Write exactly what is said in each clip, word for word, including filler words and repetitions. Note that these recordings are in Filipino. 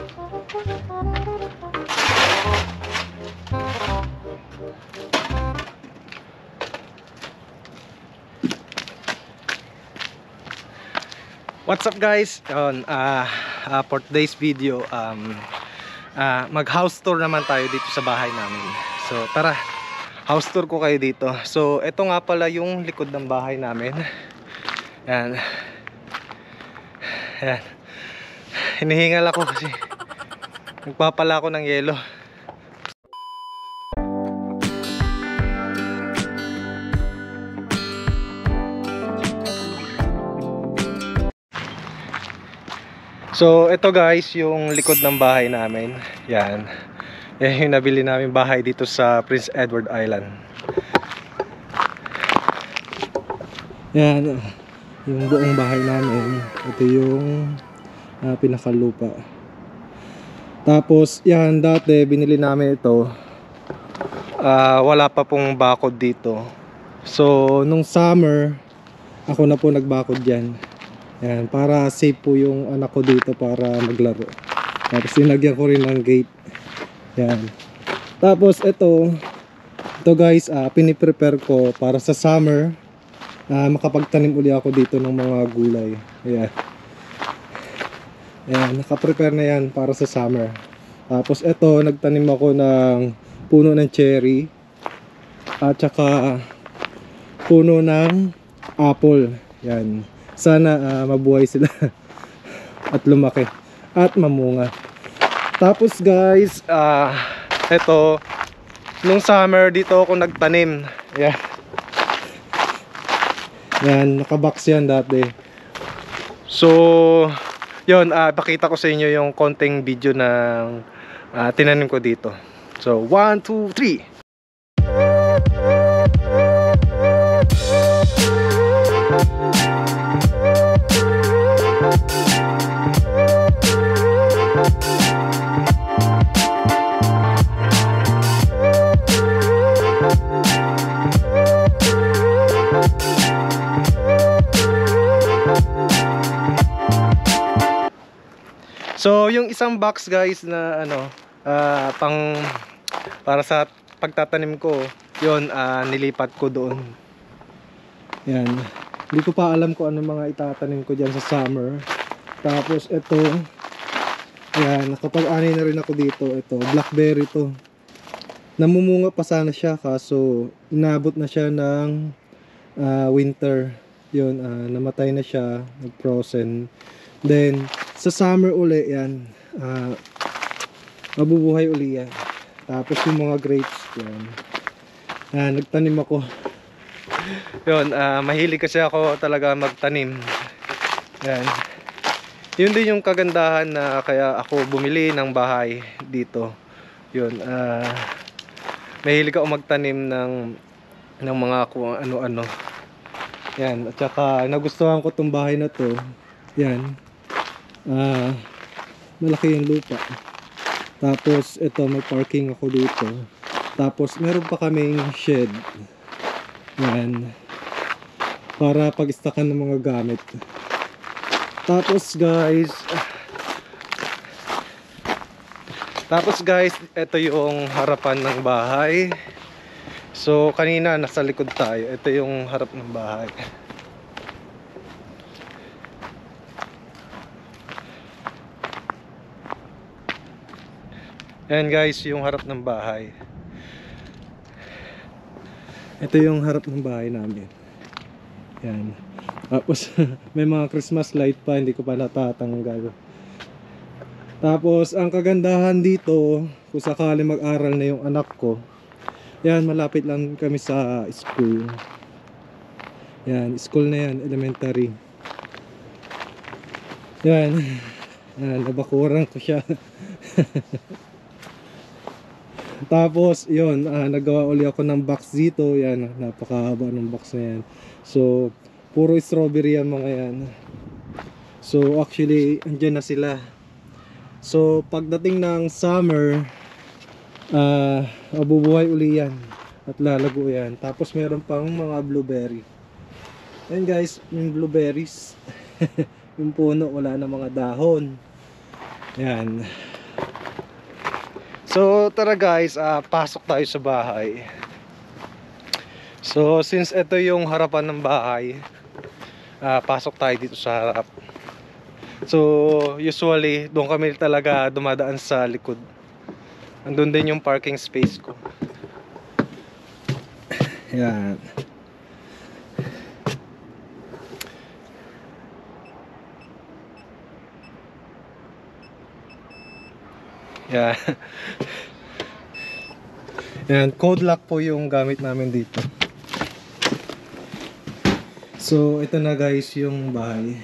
What's up guys? Yun, uh, uh, for today's video, um, uh, mag house tour naman tayo dito sa bahay namin. So tara, house tour ko kayo dito. So ito nga pala yung likod ng bahay namin. Yan. Yan. Hinihingal ako kasi nagpapala ako ng yelo. So ito guys yung likod ng bahay namin. Yan. Yan yung nabili namin bahay dito sa Prince Edward Island. Yan yung buong bahay namin. Ito yung uh, pinakalupa. Tapos yan, dati binili namin ito, uh, wala pa pong bakod dito. So nung summer ako na po nagbakod dyan. Yan, para safe po yung anak ko dito para maglaro. Tapos sinagyan ko rin ng gate. Yan. Tapos ito, ito guys, uh, piniprepare ko para sa summer, uh, makapagtanim uli ako dito ng mga gulay. Yan. Yan, nakaprepare na yan para sa summer. Tapos ito, nagtanim ako ng puno ng cherry at saka puno ng apple. Yan. Sana uh, mabuhay sila at lumaki at mamunga. Tapos guys, uh, ito nung summer dito ako nagtanim. Yan. Yan, nakabox yan dati. So yun, uh, pakita ko sa inyo yung konting video ng uh, tinanim ko dito. So one, two, three. So yung isang box guys na ano uh, pang para sa pagtatanim ko, yun uh, nilipat ko doon. Yan. Hindi ko pa alam kung ano mga itatanim ko dyan sa summer. Tapos ito, yan, nakapag-ani na rin ako dito. Ito, blackberry to. Namumunga pa sana siya kaso inabot na siya ng uh, winter. Yun, uh, namatay na siya, nag-frozen. Then sa summer uli yan, uh, mabubuhay uli yan. Tapos yung mga grapes yan, uh, nagtanim ako. Yun, uh, mahilig kasi ako talaga magtanim. Yan. Yun din yung kagandahan na kaya ako bumili ng bahay dito. Yun, uh, mahilig ako magtanim ng ng mga kung ano-ano. Yan, at saka nagustuhan ko tong bahay na to. Yan. Uh, malaki yung lupa. Tapos ito, may parking ako dito. Tapos meron pa kaming shed. Yan, para pag-stockan ng mga gamit. Tapos guys Tapos guys ito yung harapan ng bahay. So kanina nasa likod tayo. Ito yung harap ng bahay. Yan guys, yung harap ng bahay. Ito yung harap ng bahay namin. Yan. Tapos may mga Christmas light pa, hindi ko pa natatanggal. Tapos ang kagandahan dito, kung sakali mag-aral na yung anak ko, yan, malapit lang kami sa school. Yan, school na yan, elementary. Yan. Yan, nabakuran ko siya. Tapos yun, uh, nagawa uli ako ng box dito. Yan, napakahaba ng box na yan. So puro strawberry yan mga yan. So actually andyan na sila. So pagdating ng summer, uh, mabubuhay uli yan at lalago yan. Tapos meron pang mga blueberry. Yan guys, yung blueberries. Yung puno wala na mga dahon. Yan. So tara guys, uh, pasok tayo sa bahay. So since ito yung harapan ng bahay, uh, pasok tayo dito sa harap. So usually doon kami talaga dumadaan sa likod. Andun din yung parking space ko. Yan. Yan. Yan, code lock po yung gamit namin dito. So ito na guys yung bahay.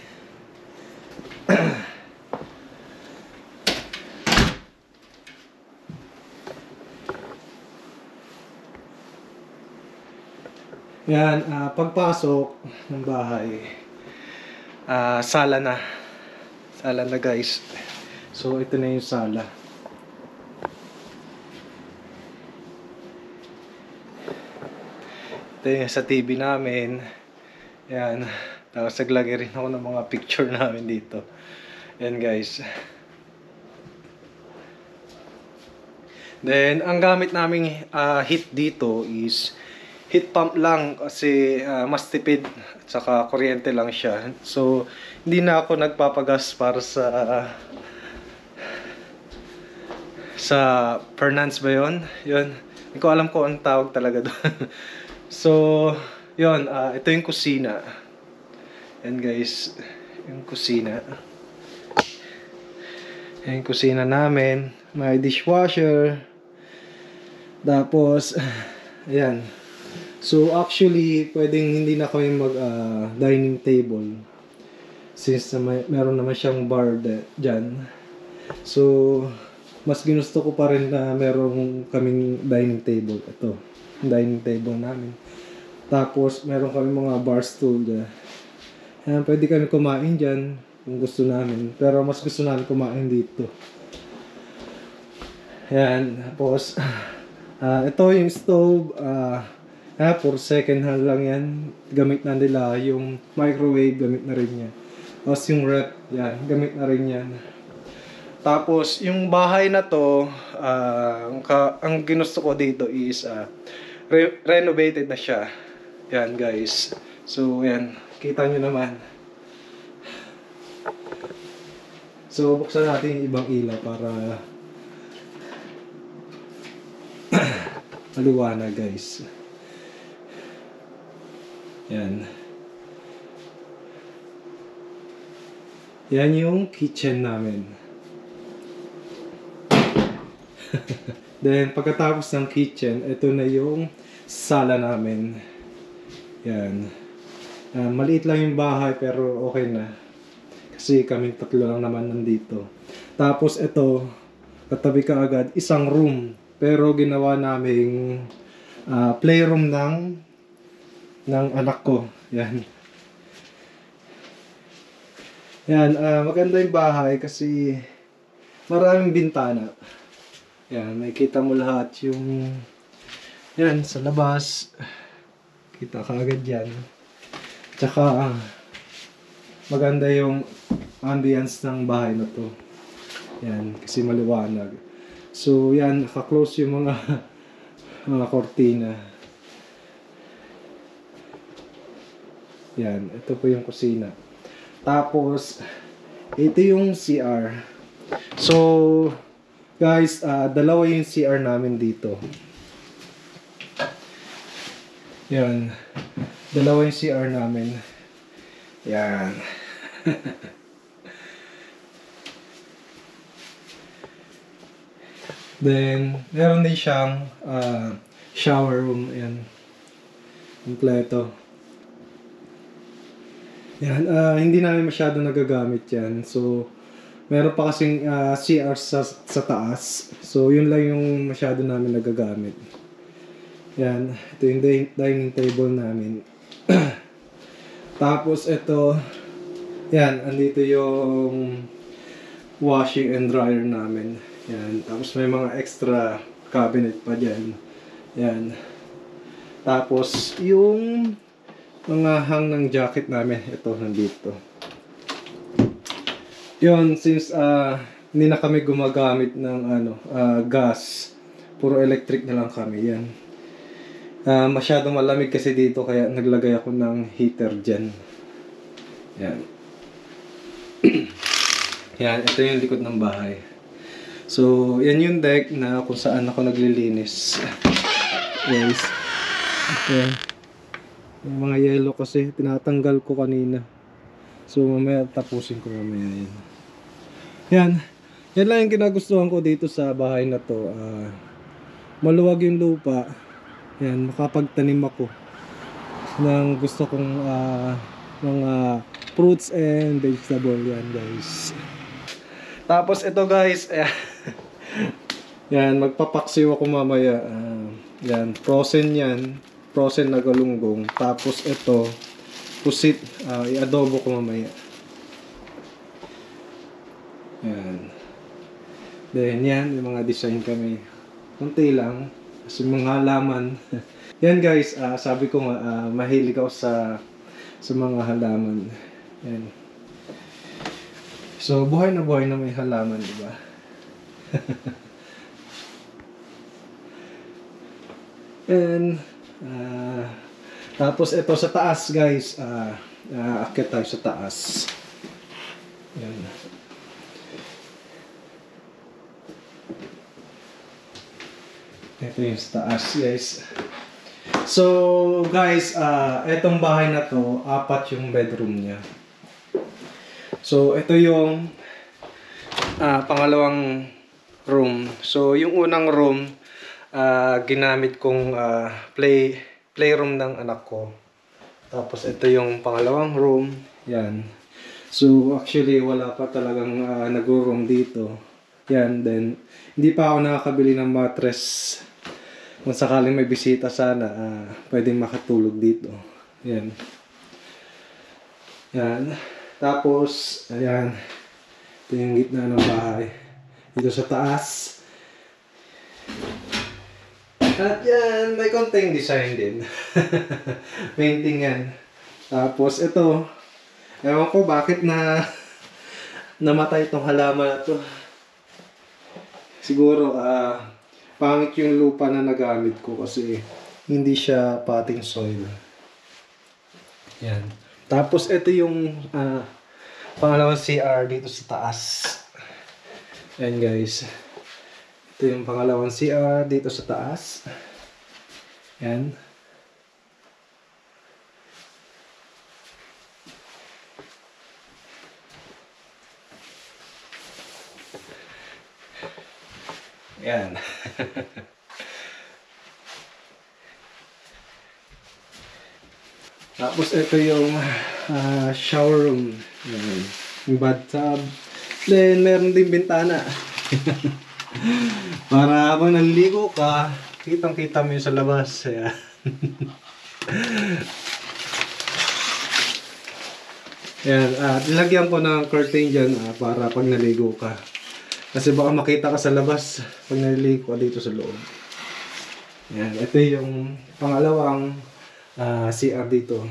Yan, uh, pagpasok ng bahay, uh, sala na. Sala na guys. So ito na yung sala. Ito yung sa T V namin. Yan. Tapos naglagay rin ako ng mga picture namin dito. Yan guys. Then ang gamit naming uh, heat dito is heat pump lang kasi uh, mas tipid at saka kuryente lang siya. So hindi na ako nagpapagas para sa uh, sa Fernand's ba yun? Yun. Hindi ko alam kung anong tawag talaga doon. So yun, uh, ito yung kusina. Yan guys, yung kusina. Yan yung kusina namin. May dishwasher. Tapos ayan. So actually, pwedeng hindi na kami mag uh, dining table since na may, meron naman siyang bar dyan. So mas ginusto ko pa rin na meron kaming dining table. Ito, dining table namin. Tapos meron kami mga bar stool dyan. Ayan, pwede kami kumain dyan kung gusto namin. Pero mas gusto namin kumain dito. Ayan, tapos uh, ito yung stove. Uh, Ah, for second hand lang yan. Gamit na nila. Yung microwave, gamit na rin yan. Tapos yung rep, yan, gamit na rin yan. Tapos, yung bahay na to, uh, ang, ka, ang ginusto ko dito is uh, re renovated na siya. Yan, guys. So, yan. Kita nyo naman. So, buksan natin yung ibang ilaw para maliwanag, guys. Yan. Yan yung kitchen namin. Then, pagkatapos ng kitchen, ito na yung sala namin. Yan. Uh, maliit lang yung bahay pero okay na. Kasi kaming tatlo lang naman nandito. Tapos ito, katabi ka agad, isang room. Pero ginawa naming uh, playroom ng ng anak ko. Yan. Yan, uh, maganda yung bahay kasi maraming bintana. Yan, makikita mo lahat yung yan, sa labas. Kita ka agad yan. Tsaka uh, maganda yung ambience ng bahay na to. Yan, kasi maliwanag. So yan, naka-close yung mga mga kortina. Yan, ito po yung kusina. Tapos, ito yung C R. So, guys, uh, dalawa yung C R namin dito. Yan. Dalawa yung C R namin. Yan. Then, meron din siyang uh, shower room. Yan. Kompleto. Yan, uh, hindi namin masyado nagagamit yan. So, meron pa kasing uh, C R sa, sa taas. So, yun lang yung masyado namin nagagamit. Yan, ito yung dining table namin. Tapos, ito, yan, andito yung washing and dryer namin. Yan, tapos may mga extra cabinet pa dyan. Yan. Tapos, yung mga hang ng jacket namin, ito nandito. Yun, since uh, hindi na kami gumagamit ng ano, ah, gas. Puro electric na lang kami. Yan. Ah, masyadong malamig kasi dito kaya naglagay ako ng heater dyan. Yan. Yan, ito yung likod ng bahay. So, yan yung deck na kung saan ako naglilinis. Guys. Yan. Yung mga yellow kasi tinatanggal ko kanina. So, mamaya tapusin ko mamaya yan. Yan. Yan lang yung kinagustuhan ko dito sa bahay na to. Uh, maluwag yung lupa. Yan, makapagtanim ako ng gusto kong uh, mga fruits and vegetable. Yan, guys. Tapos ito, guys. Yan, magpapaksiw ako mamaya. Uh, yan, frozen yan. Frozen na galunggong. Tapos ito, pusit. Uh, i-adobo ko mamaya. Yan. Then yan, yung mga design kami. Kunti lang. Kasi mga halaman. Yan guys, uh, sabi ko nga, uh, mahilig ako sa, sa mga halaman. Yan. So, buhay na buhay na may halaman, diba? And, Uh, tapos ito sa taas guys, uh, uh, akit tayo sa taas. Yan. Ito yung sa taas guys. So guys, uh, itong bahay na to, apat yung bedroom niya. So ito yung uh, pangalawang room. So yung unang room, Uh, ginamit kong uh, play playroom ng anak ko. Tapos ito yung pangalawang room. Yan. So actually wala pa talagang uh, nag-room dito. Yan. Then hindi pa ako nakakabili ng mattress. Kung sakaling may bisita sana, uh, pwedeng makatulog dito. Yan. Yan. Tapos ayan. Ito yung gitna ng bahay. Dito sa taas. At yan, may konting design din. Painting yan. Tapos ito, ewan ko bakit na namatay itong halaman na to. Siguro, uh, pangit yung lupa na nagamit ko kasi hindi siya potting soil. Yan. Tapos ito yung uh, pangalawang C R dito sa taas. Yan guys. Ito yung pangalawang C R dito sa taas. Yan. Yan. Tapos ito yung uh, shower room. Yan. Yung bathtub. Then meron din bintana. Para habang naliligo ka, kitang-kita mo yung sa labas. Ayan. Ayan, uh, nilagyan ko ng curtain dyan uh, para pag naligo ka. Kasi baka makita ka sa labas pag naliligo ka dito sa loob. Ayan, ito yung pangalawang uh, C R dito.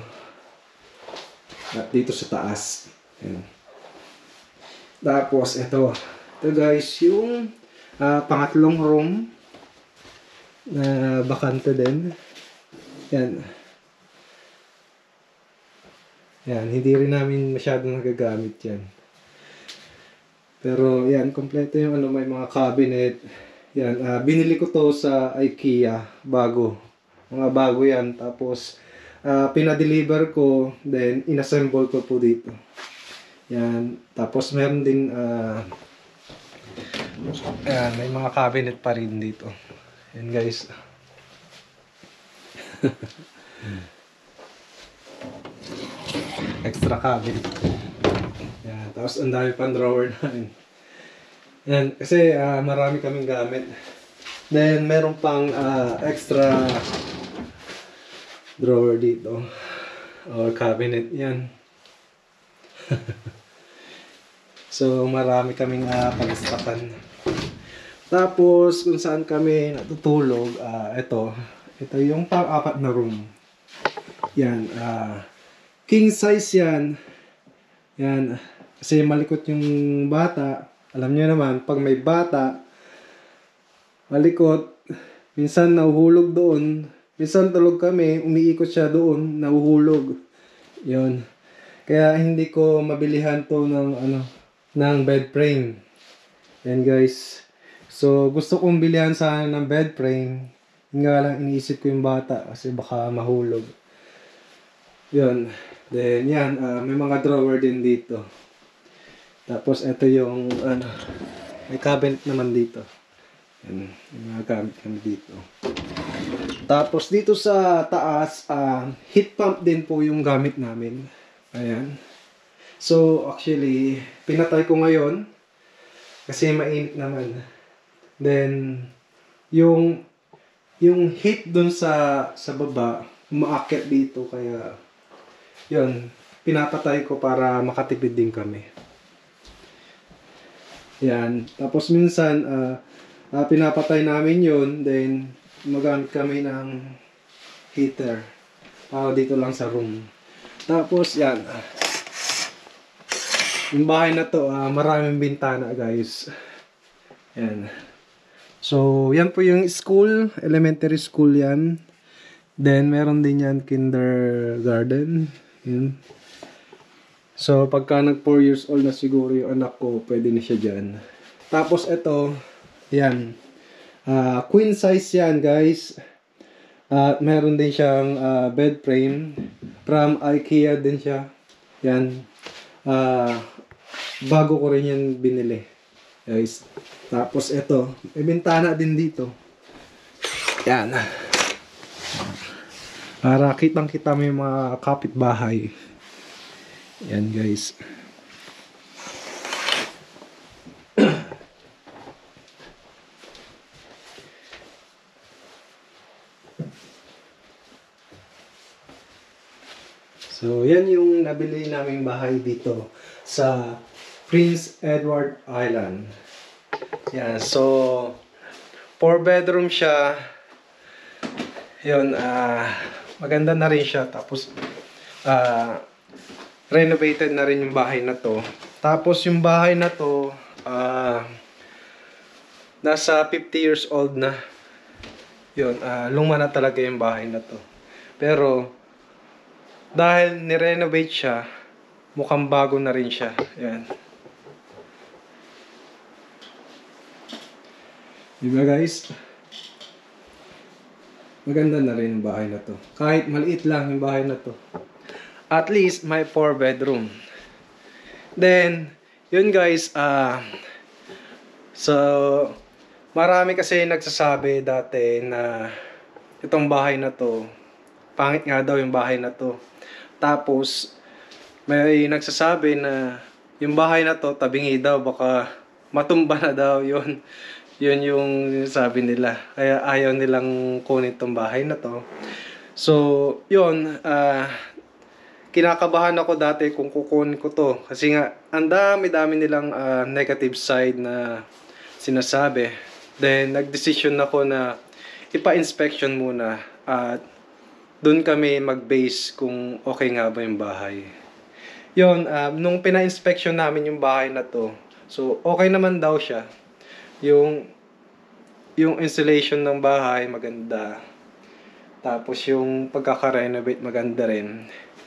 At dito sa taas. Ayan. Tapos ito. Ito guys, yung Uh, pangatlong room na uh, bakante din. Yan. Yan, hindi rin namin masyadong nagagamit yan. Pero yan, kompleto yung ano, may mga cabinet. Yan, uh, binili ko to sa IKEA, bago. Mga bago yan. Tapos, uh, pinadeliver ko, then inassemble ko po dito. Yan, tapos meron din uh, ayan, may mga cabinet pa rin dito. Ayan guys. Extra cabinet. Ayan, tapos ang dami pang drawer namin. Ayan, kasi uh, marami kaming gamit. Then meron pang uh, extra drawer dito. Or cabinet. Yan. So marami kaming uh, pag-stockan. Tapos, kung saan kami natutulog, uh, ito. Ito yung pang-apat na room. Yan. Uh, king size yan. Yan. Kasi malikot yung bata. Alam niyo naman, pag may bata, malikot, minsan nahuhulog doon. Minsan tulog kami, umiikot siya doon, nahuhulog. Yun. Kaya hindi ko mabilihan to ng ano, ng bed frame. Yan guys. So gusto kong bilihan sana ng bed frame. Nga lang iniisip ko yung bata kasi baka mahulog. Yun. Then yan, uh, may mga drawer din dito. Tapos ito yung ano, may cabinet naman dito. Yan, may mga gamit kami dito. Tapos dito sa taas, uh, heat pump din po yung gamit namin. Ayan. So actually, pinatay ko ngayon kasi mainit naman. Then yung yung heat dun sa sa baba, umaakyat dito kaya yun, pinapatay ko para makatipid din kami. Yan. Tapos minsan uh, uh, pinapatay namin yun, then magamit kami ng heater para dito lang sa room. Tapos yan, yung bahay na to, uh, maraming bintana guys. Yan. So yan po yung school, elementary school yan. Then meron din yan kindergarten. Yan. So pagka nag four years old na siguro yung anak ko, pwede na siya dyan. Tapos ito, yan. Uh, queen size yan guys. At uh, meron din siyang uh, bed frame from IKEA din siya. Yan. Uh, bago ko rin yan binili guys. Tapos ito, may bintana din dito. Yan. Para kitang kita mo yung mga kapitbahay. Yan guys. So, yan yung nabili naming bahay dito sa Prince Edward Island. Yan, so four bedroom siya. Yun, ah, uh, maganda na rin siya. Tapos, ah, uh, renovated na rin yung bahay na to. Tapos, yung bahay na to, ah, uh, nasa fifty years old na. Yun, ah, uh, luma na talaga yung bahay na to. Pero, dahil ni-renovate siya, mukhang bago na rin siya. Yan. Diba guys? Maganda na rin yung bahay na to. Kahit maliit lang yung bahay na to. At least may four bedroom. Then, yun guys, ah, uh, so, marami kasi nagsasabi dati na itong bahay na to, pangit nga daw yung bahay na to. Tapos, may nagsasabi na yung bahay na to, tabingi daw, baka matumba na daw yun. Yun yung sabi nila. Kaya ayaw nilang kunin tong bahay na to. So, yun, uh, kinakabahan ako dati kung kukunin ko to. Kasi nga, ang dami-dami nilang uh, negative side na sinasabi. Then, nag-decision ako na ipa-inspection muna at doon kami mag-base kung okay nga ba yung bahay. Yun, uh, nung pina-inspection namin yung bahay na to, so okay naman daw siya. Yung, yung installation ng bahay, maganda. Tapos yung pagkaka-renovate, maganda rin.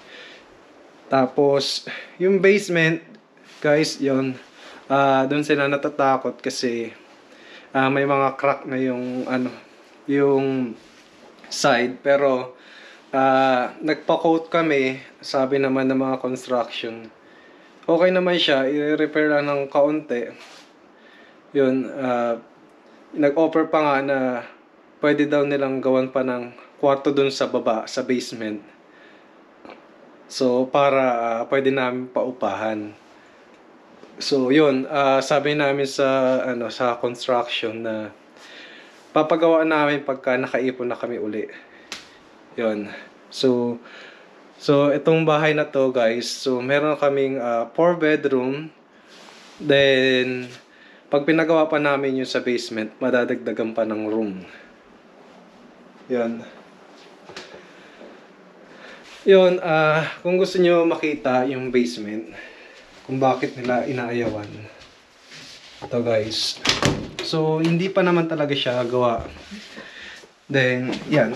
Tapos, yung basement, guys, yun, uh, doon sila natatakot kasi uh, may mga crack na yung, ano, yung side. Pero, Uh, nagpa-quote kami, sabi naman ng mga construction, okay naman siya, i-repair lang ng kaunti. Yun, uh, nag-offer pa nga na pwede daw nilang gawan pa ng kwarto dun sa baba, sa basement. So, para uh, pwede namin paupahan. So, yun, uh, sabi namin sa, ano, sa construction na papagawa namin pagka nakaipon na kami uli. Yun. So, so itong bahay na to guys, so meron kaming uh, four bedroom. Then, pag pinagawa pa namin yung sa basement, madadagdagan pa ng room. Yun. Yun, uh, kung gusto nyo makita yung basement, kung bakit nila inaayawan. Ito guys. So, hindi pa naman talaga siya gawa. Then, yan.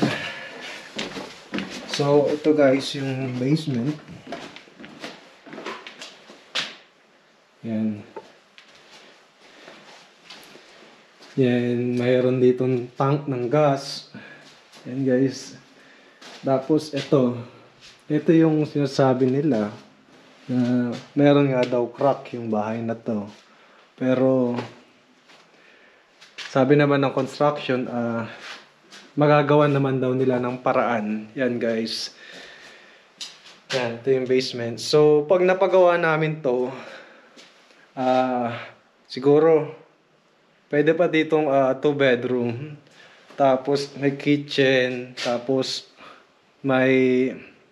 So, ito guys, yung basement. Yan. Yan, mayroon ditong tank ng gas. Yan guys. Tapos, ito. Ito yung sinasabi nila na meron nga daw crack yung bahay na to. Pero, sabi naman ng construction, ah, uh, magagawa naman daw nila ng paraan. Yan guys. Yan, ito yung basement. So, pag napagawa namin to, ah, uh, siguro, pwede pa ditong uh, two bedroom. Tapos, may kitchen. Tapos, may,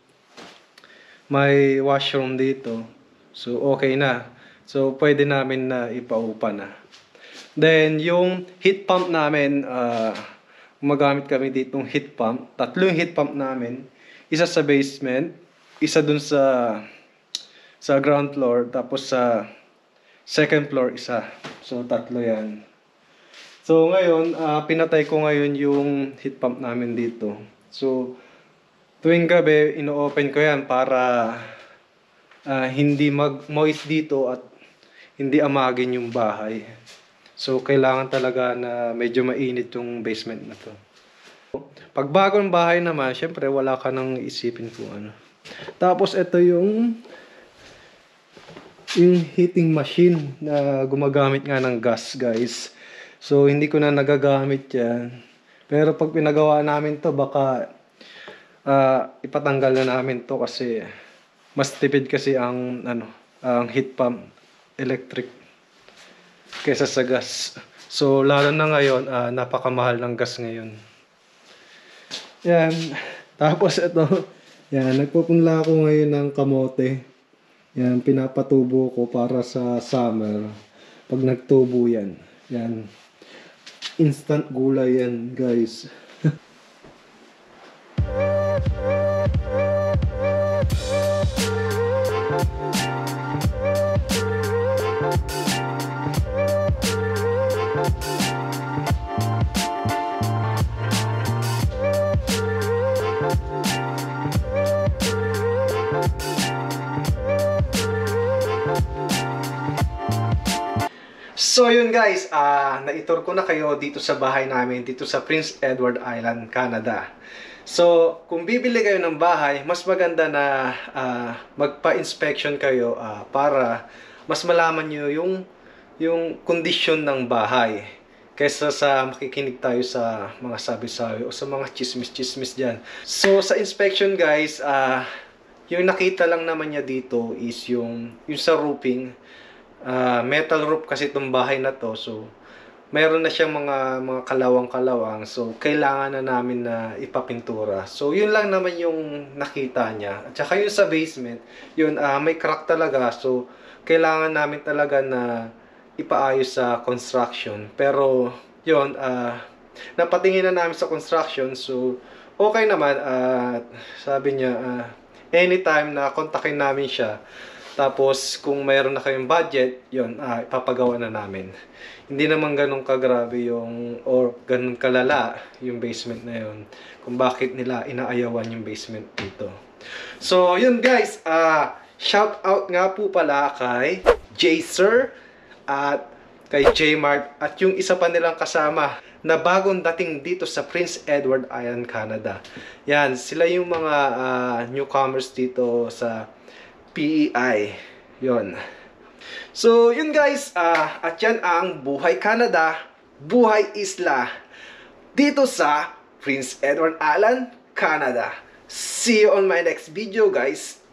may washroom dito. So, okay na. So, pwede namin na ipaupa na. Then, yung heat pump namin, ah, uh, gumagamit kami ditong heat pump. Tatlo yung heat pump namin. Isa sa basement, isa dun sa sa ground floor, tapos sa second floor isa. So tatlo yan. So ngayon, uh, pinatay ko ngayon yung heat pump namin dito. So tuwing gabi, ino-open ko yan para uh, hindi mag-moist dito at hindi amagin yung bahay. So, kailangan talaga na medyo mainit yung basement na to. Pag bagong bahay naman, syempre wala ka nang isipin kung ano. Tapos, ito yung yung heating machine na gumagamit nga ng gas, guys. So, hindi ko na nagagamit yan. Pero pag pinagawa namin to, baka uh, ipatanggal na namin to kasi mas tipid kasi ang, ano, ang heat pump electric kaysa sa gas. So, lalo na ngayon, uh, napakamahal ng gas ngayon. Yan. Tapos ito, yan, nagpupunla ako ngayon ng kamote. Yan, pinapatubo ko para sa summer. Pag nagtubo yan. Yan. Instant gulay yan, guys. So yun guys, uh, naitur ko na kayo dito sa bahay namin, dito sa Prince Edward Island, Canada. So, kung bibili kayo ng bahay, mas maganda na uh, magpa-inspection kayo uh, para mas malaman nyo yung, yung kondisyon ng bahay. Kaysa sa makikinig tayo sa mga sabi-sabi o sa mga chismis-chismis dyan. So, sa inspection guys, uh, yung nakita lang naman niya dito is yung, yung sa roofing. Uh, metal roof kasi itong bahay na to. So, mayroon na siyang mga, mga kalawang-kalawang. So, kailangan na namin na ipapintura. So, yun lang naman yung nakita niya. At saka yung sa basement, yun, uh, may crack talaga. So, kailangan namin talaga na ipaayos sa construction. Pero, yun, uh, napatingin na namin sa construction. So, okay naman. Uh, sabi niya, uh, anytime na kontakin namin siya. Tapos, kung mayroon na kayong budget, yun, ah, ipapagawa na namin. Hindi naman ganun kagrabe yung, or ganun kalala yung basement na yun. Kung bakit nila inaayawan yung basement dito. So, yun guys, ah, shout out nga po pala kay J-Sir at kay J-Mart at yung isa pa nilang kasama na bagong dating dito sa Prince Edward Island, Canada. Yan, sila yung mga uh, newcomers dito sa P E I. Yon. So, yun guys. Uh, at yan ang Buhay Canada, Buhay Isla dito sa Prince Edward Island, Canada. See you on my next video guys.